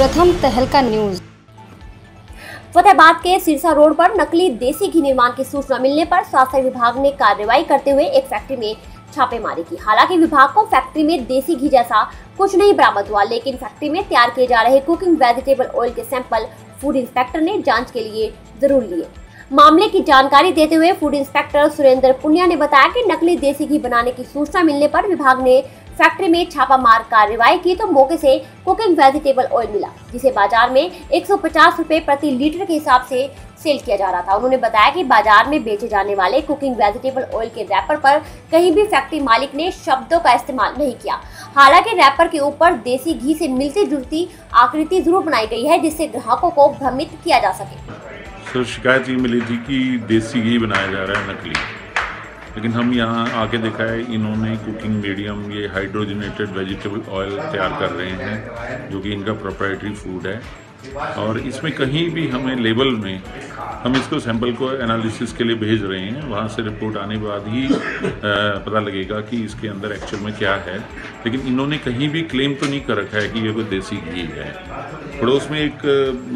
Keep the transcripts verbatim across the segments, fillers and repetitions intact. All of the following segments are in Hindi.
प्रथम तहलका न्यूज। फतेहाबाद के सिरसा रोड पर नकली देसी घी निर्माण की सूचना मिलने पर स्वास्थ्य विभाग ने कार्रवाई करते हुए एक फैक्ट्री में छापेमारी की। हालांकि विभाग को फैक्ट्री में देसी घी जैसा कुछ नहीं बरामद हुआ, लेकिन फैक्ट्री में तैयार किए जा रहे कुकिंग वेजिटेबल ऑयल के सैंपल फूड इंस्पेक्टर ने जांच के लिए जरूर लिए। मामले की जानकारी देते हुए फूड इंस्पेक्टर सुरेंद्र पुनिया ने बताया कि नकली देसी घी बनाने की सूचना मिलने पर विभाग ने फैक्ट्री में छापामार कार्रवाई की तो मौके से कुकिंग वेजिटेबल ऑयल मिला, जिसे बाजार में एक सौ पचास रुपए प्रति लीटर के हिसाब से सेल किया जा रहा था। उन्होंने बताया कि बाजार में बेचे जाने वाले कुकिंग वेजिटेबल ऑयल के रैपर पर कहीं भी फैक्ट्री मालिक ने शब्दों का इस्तेमाल नहीं किया। हालांकि रैपर के ऊपर देसी घी से मिलती जुलती आकृति जरूर बनाई गई है, जिससे ग्राहकों को भ्रमित किया जा सके। सर, शिकायत ये मिली थी कि देसी घी बनाया जा रहा है नकली, लेकिन हम यहाँ आके देखा है इन्होंने कुकिंग मीडियम ये हाइड्रोजनेटेड वेजिटेबल ऑयल तैयार कर रहे हैं, जो कि इनका प्रोप्राइटरी फूड है। और इसमें कहीं भी हमें लेबल में हम इसको सैंपल को एनालिसिस के लिए भेज रहे हैं, वहाँ से रिपोर्ट आने के बाद ही आ, पता लगेगा कि इसके अंदर एक्चुअल में क्या है। लेकिन इन्होंने कहीं भी क्लेम तो नहीं कर रखा है कि ये कोई देसी घी है। पड़ोस में एक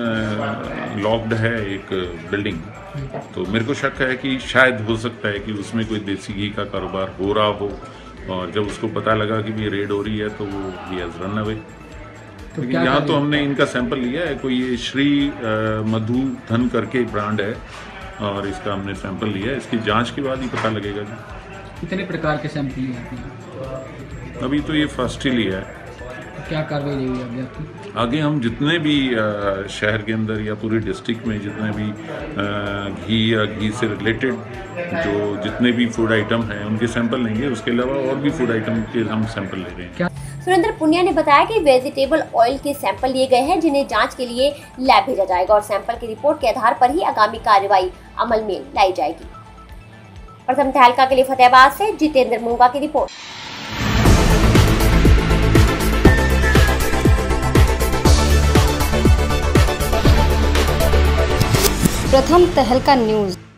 लॉक्ड है एक बिल्डिंग, तो मेरे को शक है कि शायद हो सकता है कि उसमें कोई देसी घी का कारोबार हो रहा हो, और जब उसको पता लगा कि ये रेड हो रही है तो वो ही हैज रन अवे। तो यहाँ तो हमने इनका सैंपल लिया है, कोई ये श्री मधु धन करके ब्रांड है, और इसका हमने सैंपल लिया है। इसकी जांच के बाद ही पता लगेगा जी कितने प्रकार के सैंपल लिए। अभी तो ये फर्स्ट ही लिया है। क्या कार्रवाई रहेगी आगे आपकी? आगे हम जितने भी आ, शहर के अंदर या पूरे डिस्ट्रिक्ट में जितने भी आ, घी या घी से रिलेटेड जो जितने भी फूड आइटम हैं उनके सैंपल लेंगे। उसके अलावा और भी फूड आइटम के हम सैंपल ले रहे हैं। सुरेंद्र पुनिया ने बताया कि वेजिटेबल ऑयल के सैंपल लिए गए हैं, जिन्हें जांच के लिए लैब भेजा जाएगा और सैंपल की रिपोर्ट के आधार पर ही आगामी कार्रवाई अमल में लाई जाएगी। प्रथम तहलका के लिए फतेहाबाद से जितेंद्र मूंगा की रिपोर्ट। प्रथम तहलका न्यूज।